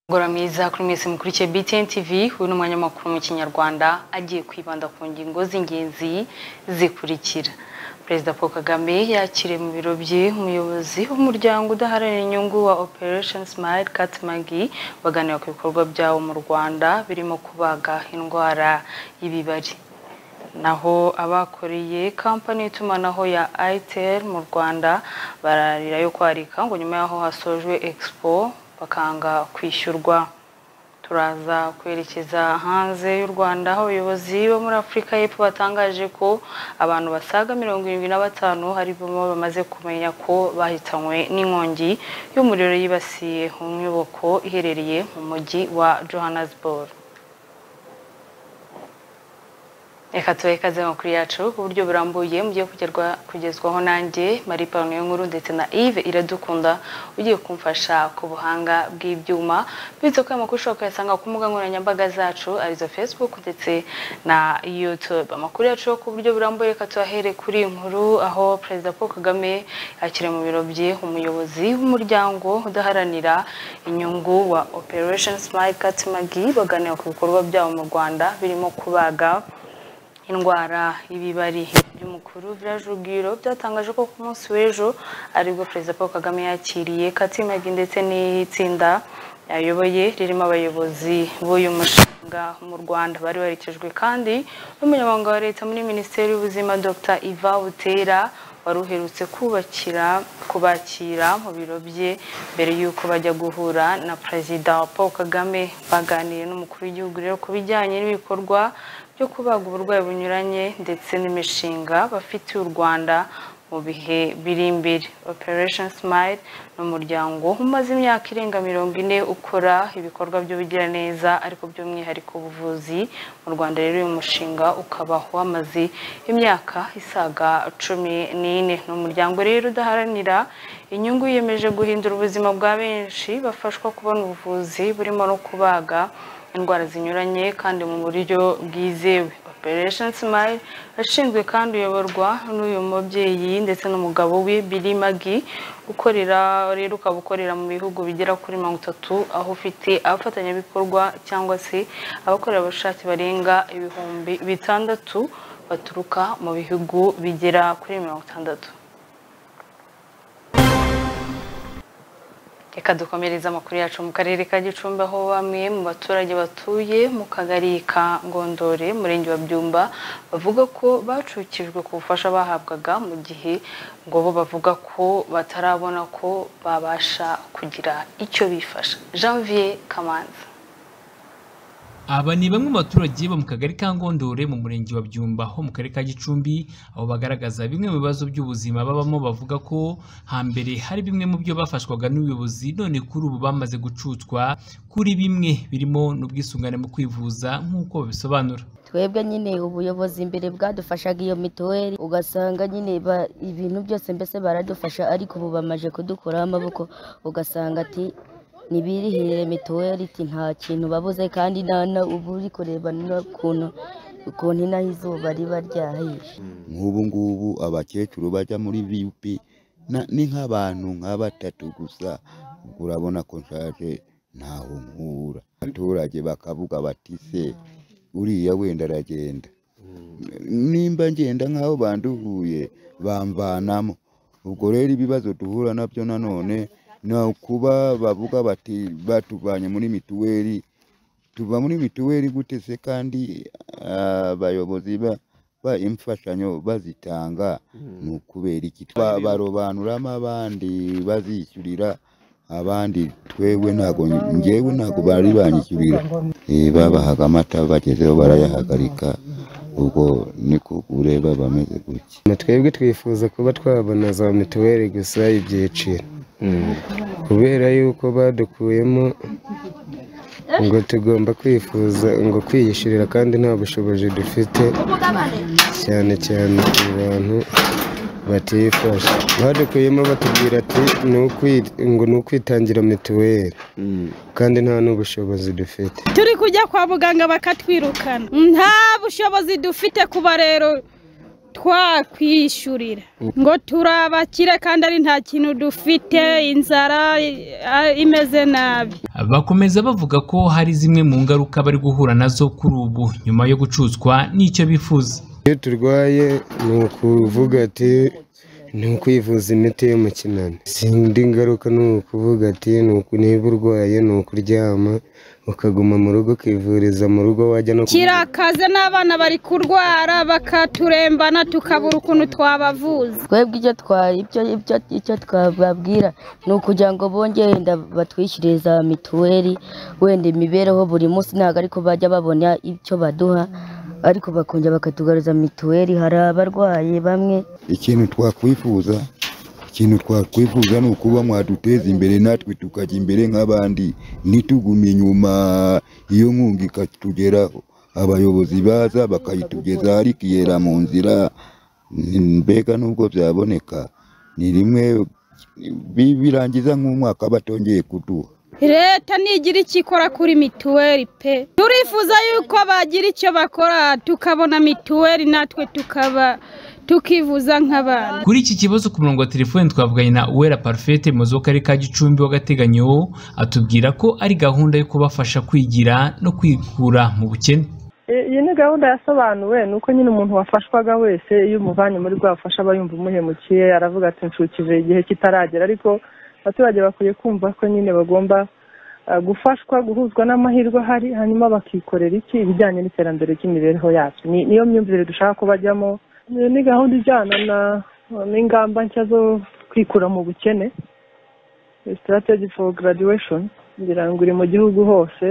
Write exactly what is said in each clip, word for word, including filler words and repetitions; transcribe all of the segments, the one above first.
Goramiza kuri mwese mukurikiye B T N T V uyu n'umwanya makuru mu Kinyarwanda agiye kwibanda ku ngingo z'ingenzi zikurikira. Perezida Paul Kagame yakiriye mu biro bye umuyobozi w'umuryango udaharanira inyungu wa Operation Smile Katimagi baganira ku bikorwa byawo mu Rwanda birimo kubaga indwara y'ibibari. Naho abakoreye company itumanaho ya Itel mu Rwanda bararira yo kwarika ngo nyuma yaho hasojwe Expo bakanga kwishyurwa. Turaza kwerekeza hanze y'u Rwanda aho abayobozi bo muri Afrika y'Epfo batangaje ko abantu basaga mirongo irindwi na batanu hari bamwe bamaze kumenya ko bahitanywe n'inkongi y'umuriro yibasiye mu nyubako iherereye mu mujyi wa Johannesburg. Eka tuwekaze makuru yacu ku buryo burambuye mugiye kugerwa kugezwaho nanjye Marie Pauline Nkuru ndetse na Yves Iradukunda ugiye kumfasha ku buhanga bw'ibyuma. Bityo ko amakuru ushobora kuyasanga ku mbuga nkoranyambaga zacu arizo Facebook ndetse na YouTube. Amakuru yacu ku buryo burambuye reka tuahere kuri inkuru aho Perezida Paul Kagame yakiriye mu biro bye umuyobozi w'umuryango udaharanira inyungu wa Operation Smile Katimagi baganira ku bikorwa byawo mu Rwanda birimo kubaga indwara y'ibibari. By'umukuru Village Rugwiro byatangaje ko ku munsi w'ejo aribwo Perezida Paul Kagame yakiriye Katimagi ndetse n'itsinda yayoboye ririmo abayobozi b'uyu mushinga mu Rwanda bari barekejwe kandi n'umunyamabanga wa leta muri Minisiteri y'Ubuzima Dr Yvan Butera waruherutse kubakira kubakira mu biro bye mbere yuko bajya guhura na Perezida Paul Kagame. Baganiriye n'umukuru w'igihugu rero kubijyanye n'ibikorwa byo kubaga uburwayi bunyuranye ndetse n'imishinga bafitiye u Rwanda mu bihe biri imbere. Operation Smile n'umuryango umaze imyaka irenga mirongo ine ukora ibikorwa by'ubugiraneza ariko by'umwihariko ubuvuzi mu Rwanda. Rero uyu mushinga ukaba wamaze imyaka isaga cumi n'ine. N'umuryango rero udaharanira inyungu yiyemeje guhindura ubuzima bwa benshi bafashwa kubona ubuvuzi burimo no kubaga indwara zinyuranye kandi mu buryo bwizewe. Operation Smile ashinzwe kandi uyoborwa n'uyu mubyeyi ndetse n'umugabo we Billy Magi ukorera rero ukabukorera mu bihugu bigera kuri mirongo itatu aho ufite abafatanyabikorwa cyangwa se abakorera abashaki barenga ibihumbi bitandatu baturuka mu bihugu bigera kuri mirongo itandatu. Eka dukomereza amakuru yacu mu karere ka Gicumbi aho bamwe mu baturage batuye mu kagari ka Ngondore murenge wa Byumba bavuga ko bacukijwe ku bufasha bahabwaga mu gihe ngo bo bavuga ko batarabona ko babasha kugira icyo bifasha. Janvier Kamanzi. Aba ni bamwe mu baturage bo mu kagari ka Ngondore mu murenge wa Byumba ho mu karere ka Gicumbi aho bagaragaza bimwe mu bibazo by'ubuzima babamo bavuga ko hambere hari bimwe mu byo bafashwaga n'ubuyobozi none kuri ubu bamaze gucutswa kuri bimwe birimo n'ubwisungane mu kwivuza nk'uko babisobanura. Twebwe nyine ubuyobozi imbere bwadufashaga iyo mituweli ugasanga nyine ibintu byose mbese baradufasha ariko ubu bamaje kudukuraho amaboko ugasanga ati nibirihire mituweli iti nta kintu babuze kandi nana ubu uri kureba n'ukuntu ukuntu inaho izuba riba ryahishe. Nk'ubu ngubu abakecuru bajya muri V U P ni nk'abantu nka batatu gusa urabona ko nshaje ntaho nkura. Abaturage bakavuga bati se uriya wenda aragenda nimba ngenda nk'aho banduhuye bamvanamo. Ubwo rero ibibazo duhura nabyo nanone na kuba bavuga bati batuvanye muri mituweli tuva muri mituweli gute se kandi abayobozi ba ba imfashanyo bazitanga n'ukubera iki barobanuramo abandi bazishyurira abandi twewe ntago ngewe ntago bari banyishyurira babahaga amata bagezeho barayahagarika. Ubwo niko ureba bameze gutya. Twebwe twifuza kuba twabona za mituweli gusa ibyiciro kubera yuko badukuyemo ngo tugomba kwifuza ngo kwiyishyurira kandi nta bushobozi dufite cyane cyane ku bantu batifasha. Badukuyemo batubwira ati ngo ni ukwitangira mituweli kandi nta n'ubushobozi dufite. Turi kujya kwa muganga bakatwirukana nta bushobozi dufite kuba rero twakwishurira ngo turabakire kandi ari nta kintu dufite inzara imeze nabi. Bakomeza bavuga ko hari zimwe mu ngaruka bari guhura nazo kuri ubu nyuma yo gucuzwa n'icyo bifuza. Iyo turwaye ni ukuvuga ati ni ukwivuza imiti yo mu kinani. Sindi ngaruka ni ukuvuga ati niba urwaye ni ukuryama ukaguma mu rugo ukivuriza mu rugo wajya no kirakaze n'abana bari kurwara bakaturembana tukabura ukuntu twabavuza. Twebwe icyo twa ibyo ibyo icyo twababwira ni ukugira ngo bongere wenda batwishyuriza mituweli wenda imibereho buri munsi ntabwo ariko bajya babona icyo baduha ariko bakongera bakatugaruza mituweli. Hari abarwaye bamwe. Ikintu twakwifuza ikintu twakwifuza ni ukuba mwaduteza imbere natwe tukajya imbere nk'abandi ntitugume inyuma. Iyo nkunga ikatugeraho abayobozi baza bakayitugeza ariko iyera mu nzira, mbega nubwo byaboneka ni rimwe birangiza nk'umwaka batongeye kuduha. Leta nigira icyo ikora kuri mituweli pe. Turifuza yuko bagira icyo bakora tukabona mituweli natwe tukaba tukivuza nk'abana. Kuri iki kibazo ku murongo wa telefone twavuganye na Uwera Parfait mu z'akarere ka Gicumbi w'agateganyo, atubwira ko ari gahunda yo kubafasha kwigira no kwikura mu bukene. Iyi ni gahunda yasobanuwe nuko nyine umuntu wafashwaga wese iyo umuvanye muri bwa bufasha aba yumva umuhemukiye, aravuga ati nshukije igihe kitaragera. Ariko abaturage bakwiye kumva ko nyine bagomba gufashwa guhuzwa n'amahirwe ahari hanyuma bakikorera iki ibijyanye n'iterambere ry'imibereho yacu. Niyo myumvire dushaka ko bajyamo. Ni gahunda ijyana n'ingamba nshya zo kwikura mu bukene, strategy for graduation, ngira ngo iri mu gihugu hose.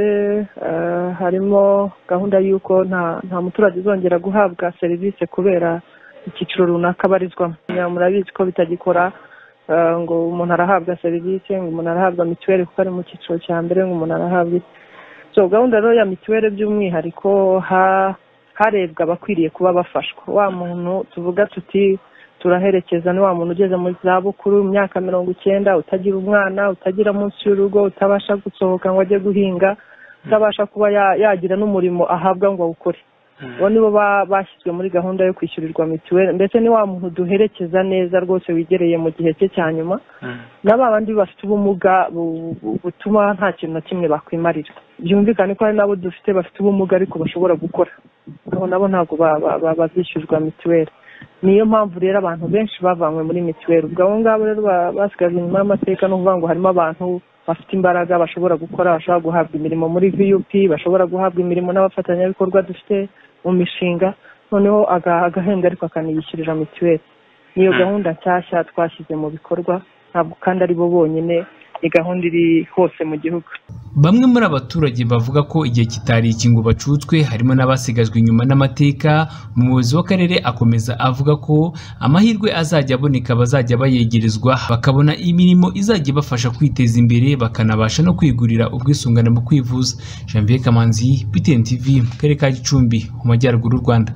Harimo gahunda y'uko nta nta muturage uzongera guhabwa serivisi kubera icyiciro runaka abarizwamo. Murabizi ko bitagikora ngo umuntu arahabwa serivisi, ngo umuntu arahabwa mituweli kuko ari mu cyiciro cya mbere, ngo umuntu arahabwa. So gahunda rero ya mituweli by'umwihariko ha harebwa abakwiriye kuba bafashwa. Wa muntu tuvuga tuti turaherekeza ni wa muntu ugeze mu zabukuru imyaka mirongo icyenda, utagira umwana, utagira munsi y'urugo, utabasha gusohoka ngo ajye guhinga, utabasha kuba yagira n'umurimo ahabwa ngo awukore. Bo nibo bashyizwe muri gahunda yo kwishyurirwa mituweli. Ndetse ni wa muntu duherekeza neza rwose wigereye mu gihe cye cya nyuma. N'abandi bafite ubumuga butuma nta kintu na kimwe bakwimarira. Byumvikane ko hari nabo dufite bafite ubumuga ariko bashobora gukora, abo nabo ntabwo bazishyurwa mituweli. Niyo mpamvu rero abantu benshi bavanywe muri mituweli. Ubwo abo ngabo rero basigajwe inyuma y'amateka, no kuvuga ngo harimo abantu bafite imbaraga bashobora gukora, bashobora guhabwa imirimo muri V U P, bashobora guhabwa imirimo n'abafatanyabikorwa dufite mu mishinga, noneho agahembwa ariko akaniyishyurira mituweli. Niyo gahunda nshyashya twashyize mu bikorwa, ntabwo kandi ari bo bonyine, ni gahunda iri hose mu gihugu. Bamwe muri abaturage bavuga ko igihe kitari iki ngo bacutswe harimo n'abasigajwe inyuma n'amateka. Umuyobozi w'akarere akomeza avuga ko amahirwe azajya aboneka bazajya bayegerezwa bakabona imirimo izajya ibafasha kwiteza imbere, bakanabasha no kwigurira ubwisungane mu kwivuza. Janvier Kamanzi, B T N T V, mu karere ka Gicumbi mu majyaruguru y'u Rwanda.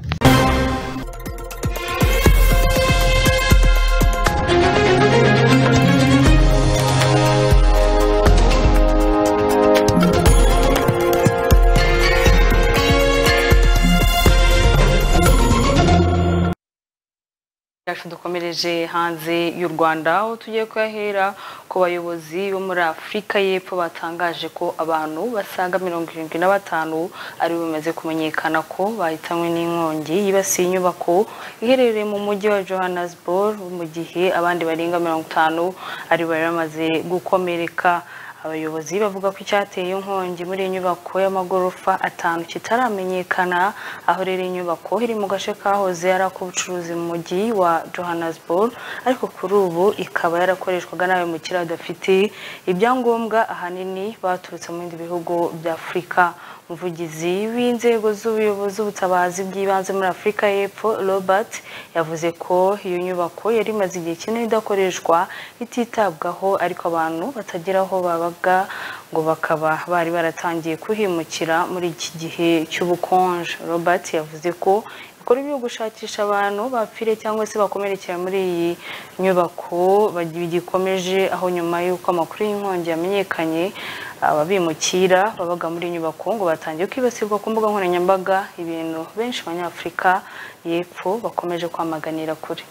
Dukomereje hanze y'u Rwanda, aho tugiye kuyahera ku bayobozi bo muri Afurika y'Epfo batangaje ko abantu basaga mirongo irindwi na batanu ari bamaze kumenyekana ko bahitanywe n'inkongi yibasiye inyubako iherereye mu mujyi wa Johannesburg, mu gihe abandi barenga mirongo itanu ari bari bamaze gukomereka. Abayobozi bavuga ko icyateye inkongi muri inyubako y'amagorofa atanu kitaramenyekana, aho rero inyubako iri mu gace kahoze ari ak'ubucuruzi mu mujyi wa Johannesburg, ariko kuri ubu ikaba yarakoreshwaga n'abimukira badafite ibyangombwa ahanini baturutse mu bindi bihugu bya Afurika. Umuvugizi w'inzego z'ubuyobozi ubutabazi bw'ibanze muri Afurika y'Epfo Robert yavuze ko iyo nyubako yari imaze igihe kinini idakoreshwa ititabwaho, ariko abantu batagira aho babaga ngo bakaba bari baratangiye kuhimukira muri iki gihe cy'ubukonje. Robert yavuze ko bakora ibyo gushakisha abantu bapfire cyangwa se bakomerekera muri iyi nyubako bagikomeje, aho nyuma y'uko amakuru y'inkongi yamenyekanye ababimukira babaga muri nyubako ngo batangiye kwibasirwa ku mbuga nkoranyambaga, ibintu benshi abanyafurika y'epfo bakomeje kwamaganira kure.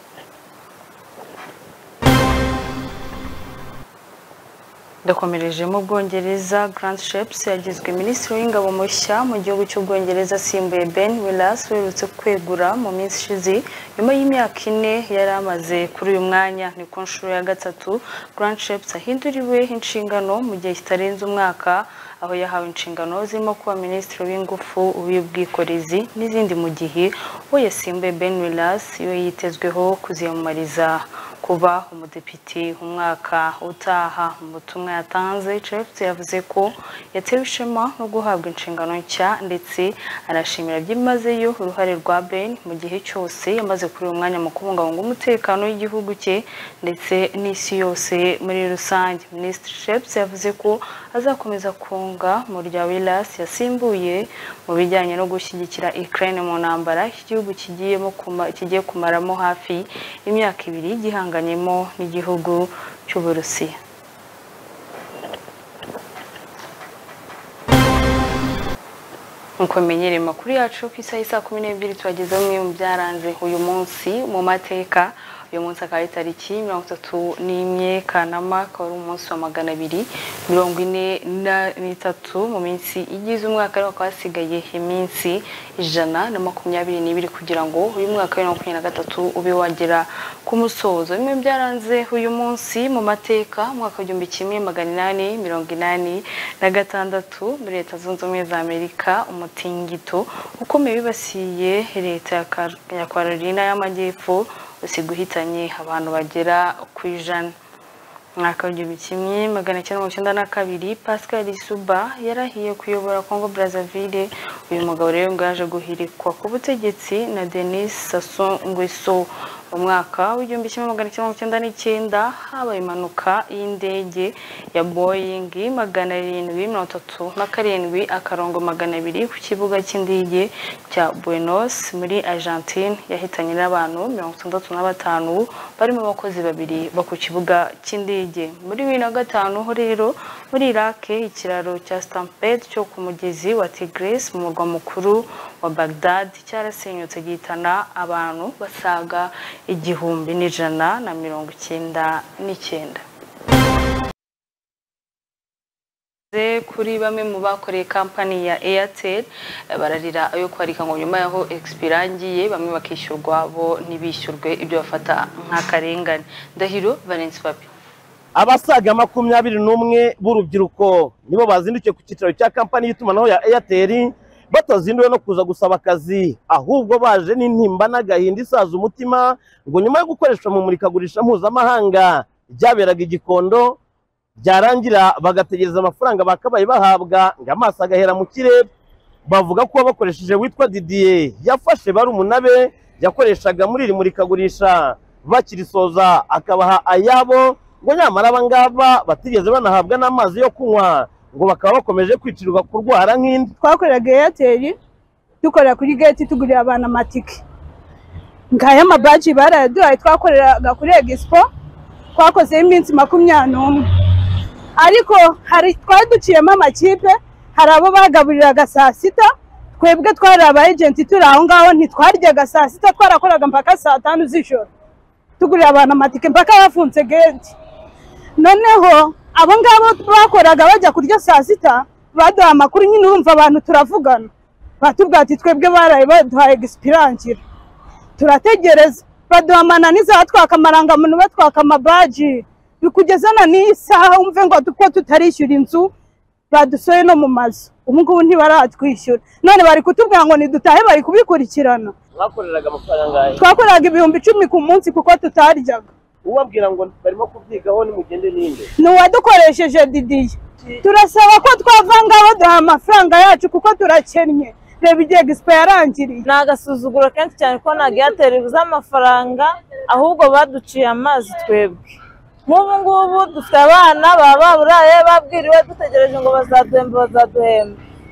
Ndakomereje mu Bwongereza, Grant Shapps yagizwe minisitiri w'ingabo mushya mu gihugu cy'Ubwongereza asimbuye Ben Wallace werutse kwegura mu minsi ishize nyuma y'imyaka ine yari amaze kuri uyu mwanya. Ni ku nshuro ya gatatu Grant Shapps ahinduriwe inshingano mu gihe kitarenze umwaka, aho yahawe inshingano zirimo kuba minisitiri w'ingufu, uw'ubwikorezi n'izindi, mu gihe uwo yasimbuye Ben Wallace we yitezweho kuziyamamariza kuba umudepite umwaka utaha. Mu butumwa yatanze, Shapps yavuze ko yatewe ishema no guhabwa inshingano nshya ndetse arashimira byimazeyo uruhare rwa Ben mu gihe cyose yamaze kuri uyu mwanya mu kubungabunga umutekano w'igihugu cye ndetse n'isi yose muri rusange. Minisitiri Shapps yavuze ko azakomeza kunga mu rya Wallace yasimbuye mu bijyanye no gushyigikira Ukraine mu ntambara iki gihugu kigiyemo kigiye kumaramo hafi imyaka ibiri gihanganyemo n'igihugu cy'Uburusiya. Nkuko menyereye makuru yacu ku isaha saa kumi n'ebyiri tubageza bimwe mu byaranze uyu munsi mu mateka. Uyu munsi akaba ari tariki mirongo itatu n'imwe Kanama, akaba ari umunsi wa magana abiri mirongo ine n'itatu mu minsi igize umwaka, ariko hakaba hasigaye iminsi ijana na makumyabiri n'ibiri kugira ngo uyu mwaka wa makumyabiri na gatatu ube wagera ku musozo. Bimwe byaranze uyu munsi mu mateka: umwaka w'igihumbi kimwe magana inani mirongo inani na gatandatu muri Leta Zunze Ubumwe za Amerika, umutingito ukomeye wibasiye leta ya Carolina y'Amajyepfo usiguhitanye abantu bagera ku ijana. Mwaka w'igihumbi kimwe magana cyenda mirongo icyenda na kabiri Pascal Lissouba yarahiye kuyobora Congo Brazzaville. Uyu mugabo rero ngo yaje guhirikwa ku butegetsi na Denis Sassou Nguesso. Mu mwaka w'igihumbi kimwe magana cyenda mirongo icyenda n'icyenda habaye impanuka y'indege ya Boeing magana arindwi mirongo itatu na karindwi akarongo magana abiri ku kibuga cy'indege cya Buenos muri Argentine, yahitanye n'abantu mirongo itandatu na batanu barimo abakozi babiri bo ku kibuga cy'indege. Muri bibiri na gatanu ho rero muri Iraq ikiraro cya Stampede cyo ku mugezi wa Tigris mu murwa mukuru wa Baghdad cyarasenyutse gihitana abantu basaga igihumbi n'ijana na mirongo icyenda n'icyenda. Kuri bamwe mu bakoreye kampani ya Airtel bararira ayo kwarika ngo nyuma yaho expirangiye bamwe bakishyurwa bo ntibishyurwe, ibyo bafata nk'akarengane. Ndahiro Valence Papi. Abasaga makumyabiri n'umwe b'urubyiruko nibo bazindukiye ku cyicaro cya kampani y'itumanaho ya Airtel, batazinduwe no kuza gusaba akazi, ahubwo baje n'intimba n'agahinda isaza umutima ngo nyuma yo gukoreshwa mu murikagurisha mpuzamahanga ryaberaga Igikondo byarangira bagategereza amafaranga bakabaye bahabwa ngo amaso agahera mu kirere. Bavuga ko bakoresheje witwa Didier yafashe barumuna be yakoreshaga muri iri murikagurisha bakirisoza akabaha ayabo, ngo nyamara abangaba batigeze banahabwa n'amazi yo kunywa, ngo bakaba bakomeje kwicirirwa kurwara nk'indi. Twakoreraga Airtel dukorera kuri gate tugurira abana amatike, ngaya amabaji barayaduhaye. Twakoreraga kuri Expo, twakoze iminsi makumyabiri n'umwe, ariko hari twari duciyemo amakipe, hari abo bagaburiraga saa sita, twebwe twari aba agent turi aho ngaho ntitwaryaga saa sita, twarakoraga mpaka saa tanu z'ijoro tugurira abana amatike mpaka yafunze gate. Noneho abo ngabo bakoraga bajya kurya saa sita baduha amakuru, nyine urumva abantu turavugana, batubwira ati twebwe baraye baduhaye expirangira. Turategereza baduha amananiza, twaka amarangamuntu, batwaka amabaji, bikugezana n'isaha umve ngo tuko tutarishyura inzu badusoye no mu mazu. Ubu ngubu ntibaratwishyura, none bari kutubwira ngo nidutahe bari kubikurikirana. Mwakoreraga amafaranga ngahe? Twakoraga ibihumbi icumi ku munsi kuko tutaryaga. Uwabwira ngo barimo kubyigaho ni mugende ninde? Ni uwadukoresheje Didier. Turasaba ko twavanga baduha amafaranga yacu kuko turakennye. Reba igihe gispa yarangiriye. Nagasuzuguro kenshi cyane ko nagiye aterebuza amafaranga, ahubwo baduciye amazi twebwe. Nk'ubu ngubu dufite abana baba baburaye babwiriwe dutegereje ngo bazaduhemba bazaduhemba.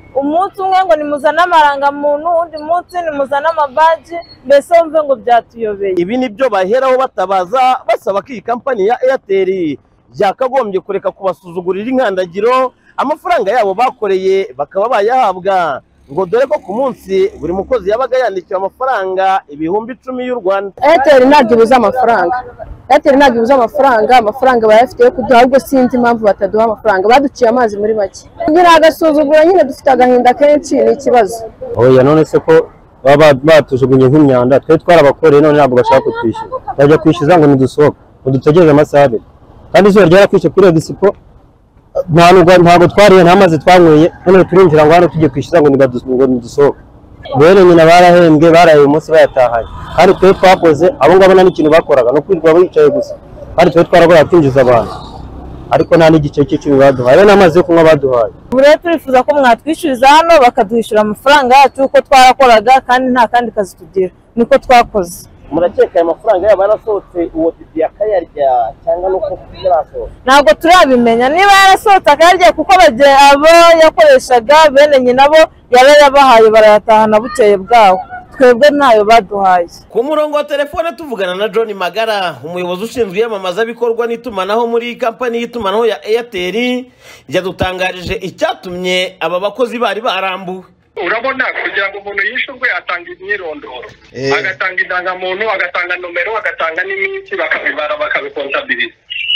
umunsi umwe ngo nimuzane amarangamuntu undi munsi nimuzane amabaji mbese wumve ngo byatuyobeye. Ibi nibyo baheraho batabaza basaba ko iyi kampani ya Airtel yakagombye kureka kubasuzugurira inkandagiro amafaranga yabo bakoreye bakaba bayahabwa, ngo dore ko ku munsi buri mukozi yabaga yandikiwe amafaranga ibihumbi icumi y'u Rwanda. Airtel ntabwo ibuza amafaranga, Airtel ntabwo ibuza amafaranga, amafaranga bayafite yo kuduha, ahubwo sinzi impamvu bataduha amafaranga, baduciye amazi muri make. Kugira agasuzugura nyine dufite agahinda kenshi ni ikibazo. Oya none se ko baba batujugunye nk'imyanda twe twarabakoreye none ntabwo bashaka kutwishyura, bajya kwishyuza ngo nidusohoke udutegereje amasaha abiri kandi izuba ryarakwishe kuri Expo ntabwo twariye nta mazi twanyweye none turinjira ngo hano tujye kwishyuza ngo nidusohoke. Bene nyina barahembwe baraye uyu munsi bayatahaye kandi twe twakoze abo ngabo nta n'ikintu bakoraga no kwirirwa bicaye gusa kandi twe twaragora kwinjiza abantu ariko nta n'igice cy'icumi baduhaye n'amazi yo kunywa baduhaye. Ubu rero turifuza ko mwatwishyuriza hano bakaduhishyura amafaranga yacu uko twarakoraga kandi nta kandi kazi tugira niko twakoze. Murakeka aya mafaranga yaba yarasohotse uwo Didi akayarya cyangwa nuko yarasohotse? Ntabwo turabimenya niba yarasohotse akayarya kuko abo yakoreshaga bene nyina bo yaba yabahaye barayatahana bukeye bwaho, twebwe ntayo baduhaye. Ku murongo wa telefone tuvugana na John Magara, umuyobozi ushinzwe iyamamaza bikorwa n'itumanaho muri kampani y'itumanaho ya Airtel, yadutangarije icyatumye aba bakozi bari barambuwe. Urabona kugira ngo umuntu yishurwe atanga imyirondoro, agatanga indangamuntu, agatanga nomero, agatanga n'iminsi, bakabibara bakabikontabiliza.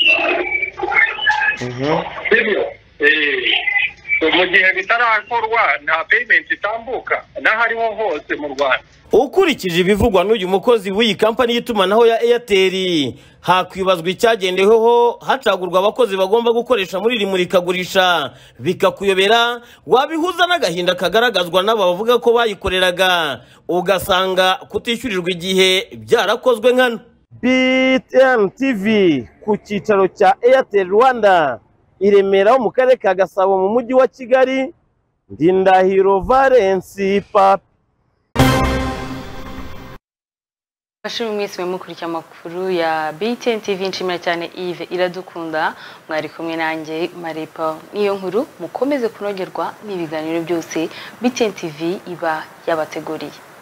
Sibyo? Mu gihe bitarakorwa nta payment itambuka n'ahariho hose mu Rwanda. Ukurikije ibivugwa n'uyu mukozi w'iyi kampani y'itumanaho ya Airtel, hakwibazwa icyagendeweho hacagurwa abakozi bagomba gukoresha muri iri murikagurisha bikakuyobera, wabihuza n'agahinda kagaragazwa n'aba bavuga ko bayikoreraga ugasanga kutishyurirwa igihe byarakozwe nkano. B T N T V ku cyicaro cya Airtel Rwanda i Remera ho mu karere ka Gasabo mu mujyi wa Kigali, Ndindahiro Valence Papa. Bashimwe mwese mukurikira amakuru ya B T N T V, nshimira cyane Yves Iradukunda, mwari kumwe nanjye Maripa. Niyo nkuru mukomeze kunogerwa n'ibiganiro byose B T N T V iba yabateguriye.